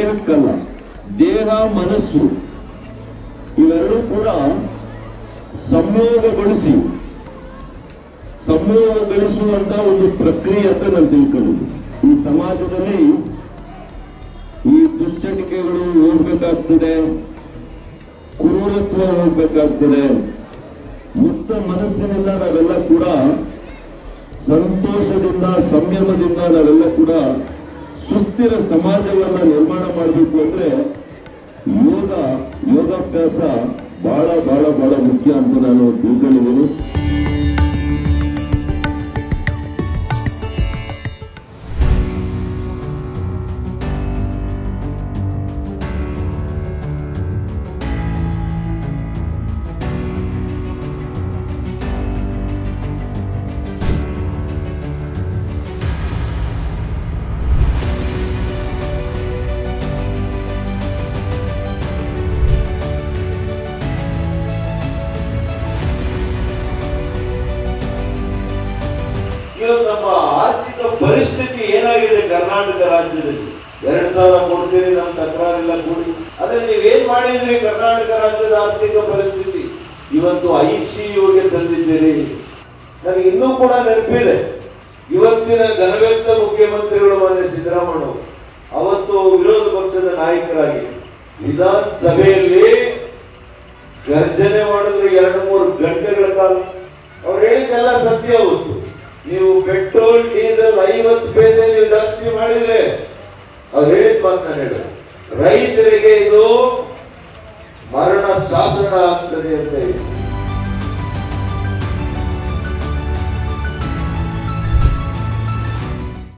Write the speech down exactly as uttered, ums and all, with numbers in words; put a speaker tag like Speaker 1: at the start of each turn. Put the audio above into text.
Speaker 1: ದೇಹಕ್ಕಲ್ಲ, ದೇಹ ಮನಸ್ಸು ಇವೆರಡೂ ಕೂಡ ಸಂಯೋಗಗೊಳಿಸಿ ಸಂಯೋಗಗೊಳಿಸುವಂತ ಒಂದು ಪ್ರಕ್ರಿಯೆ ಅಂತ ನಾನು ತಿಳ್ಕೊಳ್ಳೋದು. ಈ ಸಮಾಜದಲ್ಲಿ ಈ ದುಶ್ಚಟಿಕೆಗಳು ಹೋಗ್ಬೇಕಾಗ್ತದೆ, ಕ್ರೂರತ್ವ ಹೋಗ್ಬೇಕಾಗ್ತದೆ. ಮುಕ್ತ ಮನಸ್ಸಿನಿಂದ ನಾವೆಲ್ಲ ಕೂಡ ಸಂತೋಷದಿಂದ, ಸಂಯಮದಿಂದ ನಾವೆಲ್ಲ ಕೂಡ ಸುಸ್ಥಿರ ಸಮಾಜವನ್ನ ನಿರ್ಮಾಣ ಮಾಡಬೇಕು ಅಂದ್ರೆ ಯೋಗ ಯೋಗಾಭ್ಯಾಸ ಬಹಳ ಬಹಳ ಬಹಳ ಮುಖ್ಯ ಅಂತ ನಾನು ತಿಳ್ಕೊಂಡಿದ್ದೀನಿ.
Speaker 2: ನಮ್ಮ ಆರ್ಥಿಕ ಪರಿಸ್ಥಿತಿ ಏನಾಗಿದೆ ಕರ್ನಾಟಕ ರಾಜ್ಯದಲ್ಲಿ? ಎರಡ್ ಸಾವಿರ ಕೊಡ್ತೀರಿ, ನಮ್ ತಕರಾರಿಲ್ಲ ಕೂಡಿ. ಅದೇ ನೀವೇನ್ ಮಾಡಿದ್ರಿ? ಕರ್ನಾಟಕ ರಾಜ್ಯದ ಆರ್ಥಿಕ ಪರಿಸ್ಥಿತಿ ಇವತ್ತು ಐ ಸಿ ಯುಗೆ ತಂದಿದ್ದೀರಿ. ನನಗೆ ಇನ್ನೂ ಕೂಡ ನೆನಪಿದೆ, ಇವತ್ತಿನ ಘನವ್ಯಕ್ತ ಮುಖ್ಯಮಂತ್ರಿಗಳು ಮಾನ್ಯ ಸಿದ್ದರಾಮಯ್ಯ ಅವತ್ತು ವಿರೋಧ ಪಕ್ಷದ ನಾಯಕರಾಗಿ ವಿಧಾನಸಭೆಯಲ್ಲಿ ಗರ್ಜನೆ ಮಾಡಿದ್ರು ಎರಡು ಮೂರು ಗಂಟೆಗಳ ಕಾಲ. ಅವ್ರು ಹೇಳಿದ್ದೆಲ್ಲ ಸತ್ಯ. ಅವತ್ತು ನೀವು ಪೆಟ್ರೋಲ್ ಡೀಸೆಲ್ ಐವತ್ತು ಪೈಸೆ ನೀವು ಜಾಸ್ತಿ ಮಾಡಿದ್ರೆ ಅವ್ರು ಹೇಳಿದ ಮಾತನ್ನ ಹೇಳ, ರೈತರಿಗೆ ಇದು ಮರಣ ಶಾಸನ ಆಗ್ತದೆ ಅಂತ ಹೇಳಿ